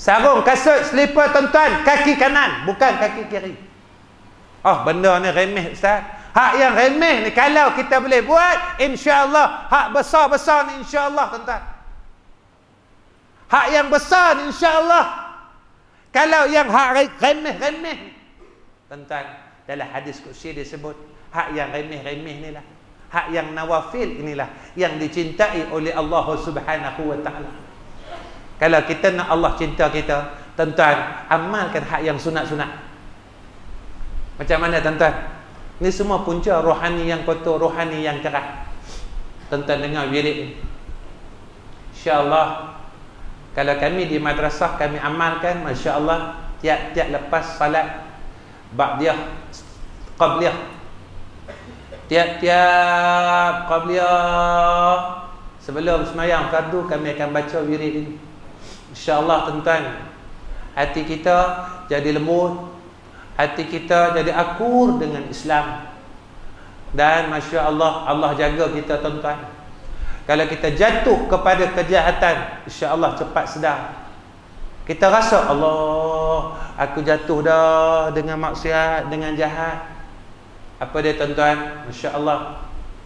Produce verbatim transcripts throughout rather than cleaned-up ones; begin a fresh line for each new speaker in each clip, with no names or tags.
Sarung, kasut, slipper tuan-tuan, kaki kanan, bukan kaki kiri. Oh, benda ni remeh Ustaz. Hak yang remeh ni kalau kita boleh buat, insya-Allah. Hak besar-besar ni insya-Allah tuan-tuan. Hak yang besar ni insya-Allah. Kalau yang hak remeh-remeh, tuan-tuan, dalam hadis qudsi disebut, hak yang remeh-remeh ni lah, hak yang nawafil inilah yang dicintai oleh Allah Subhanahu wa taala. Kalau kita nak Allah cinta kita, tuan-tuan, amalkan hak yang sunat-sunat. Macam mana tuan-tuan? Ini semua punca rohani yang kotor, rohani yang cerah. Tuan-tuan dengar wirid ni. Insya-Allah kalau kami di madrasah kami amalkan, masya-Allah, tiap-tiap lepas salat ba'diyah, qabliyah, tiap-tiap qabliyah sebelum sembahyang fardu kami akan baca wirid ini. InsyaAllah tuan-tuan, hati kita jadi lembut, hati kita jadi akur dengan Islam. Dan Masya Allah, Allah jaga kita tuan-tuan. Kalau kita jatuh kepada kejahatan, InsyaAllah cepat sedar. Kita rasa, Allah, aku jatuh dah dengan maksiat, dengan jahat. Apa dia tuan-tuan? Masya Allah.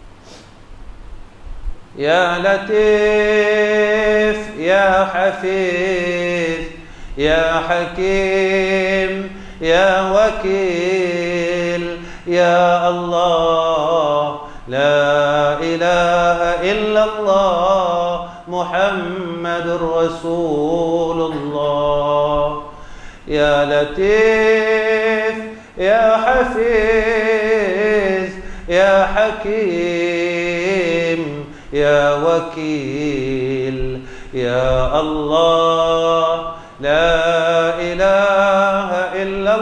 Ya Latif, Ya Hafiz, Ya Hakim, Ya Wakil, Ya Allah, La ilaha illallah, Muhammadur Rasulullah. Ya Latif, Ya Hafiz, Ya Hakim, Ya Wakil, Ya Allah, La ilaha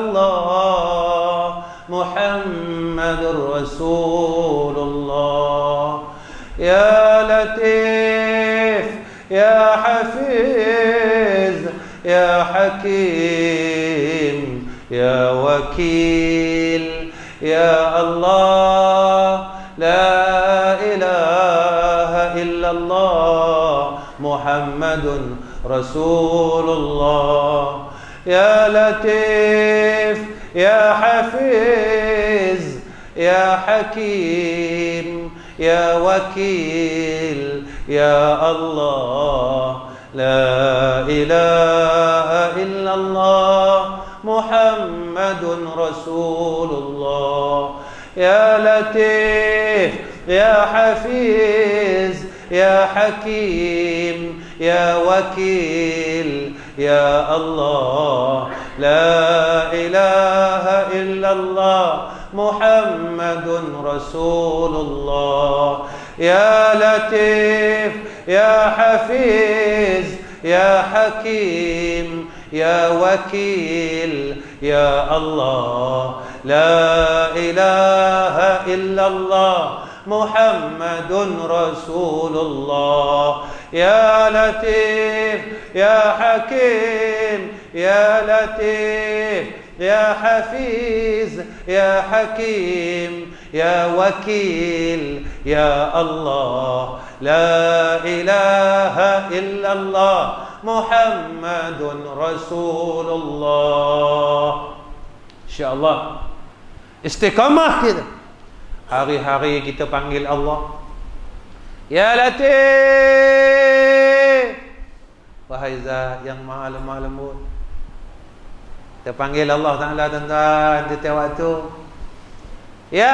illallah, Muhammadur Rasulullah. Ya Latif, Ya Hafiz, Ya Hakim, Ya Wakil, Ya Allah, La ilaha illallah, Muhammadun Rasulullah. Ya Latif, Ya Hafiz, Ya Hakim, Ya Wakil, Ya Allah, La ilaha illallah, Muhammadun Rasulullah. Ya Latif, Ya Hafiz, Ya Hakim, Ya Wakil, Ya Allah, La ilaha illallah, Muhammadun Rasulullah. Ya Latif, Ya Hafiz, Ya Hakim, Ya Wakil, Ya Allah, La ilaha illallah, Muhammadun Rasulullah. Ya Latif, Ya Hakim, Ya Latif, Ya Hafiz, Ya Hakim, Ya Wakil, Ya Allah, La ilaha illallah, Muhammadun Rasulullah. InsyaAllah istiqamah kita. Hari-hari kita panggil Allah, Ya Latif, wahai Zat yang maha lemah lembut. Kita panggil Allah Ta'ala tuan-tuan di tiap waktu. Ya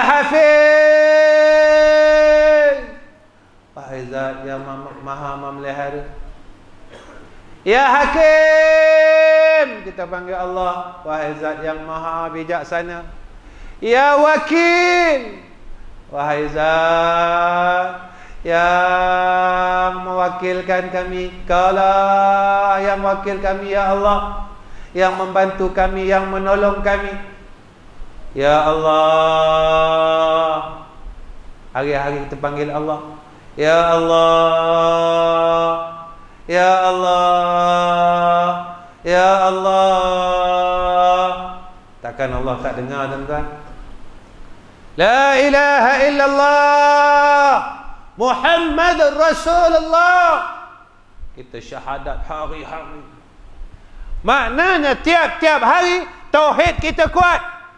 Hafiz, wahai Zat yang maha memelihara. Ya Hakim, kita panggil Allah, wahai Zat yang maha bijaksana. Ya Wakil, wahai Zat yang mewakilkan kami. Kaulah yang wakil kami, Ya Allah, yang membantu kami, yang menolong kami. Ya Allah, hari-hari kita panggil Allah. Ya Allah, Ya Allah, Ya Allah. Takkan Allah tak dengar tuan-tuan? La ilaha illallah, Muhammadur Rasulullah. Kita syahadat hari-hari. Maknanya tiap-tiap hari tauhid kita kuat.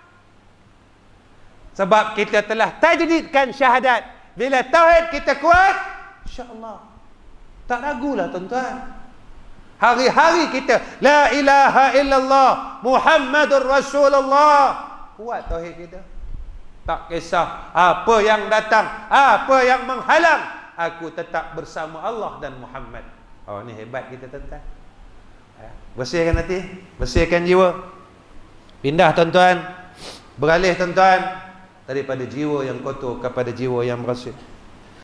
Sebab kita telah tajdidkan syahadat. Bila tauhid kita kuat, insya-Allah tak ragulah tuan-tuan. Hari-hari kita la ilaha illallah Muhammadur Rasulullah. Kuat tauhid kita. Tak kisah apa yang datang, apa yang menghalang, aku tetap bersama Allah dan Muhammad. Oh, ni hebat kita tuan-tuan. Bersihkan hati, bersihkan jiwa. Pindah tuan-tuan, beralih tuan-tuan daripada jiwa yang kotor kepada jiwa yang bersih.